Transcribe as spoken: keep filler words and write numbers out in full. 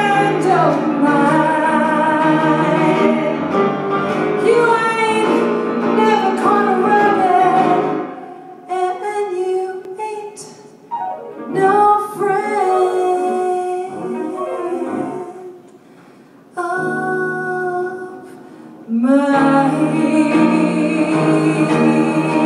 friend of mine. You ain't never gonna run it, and you ain't no friend of mine.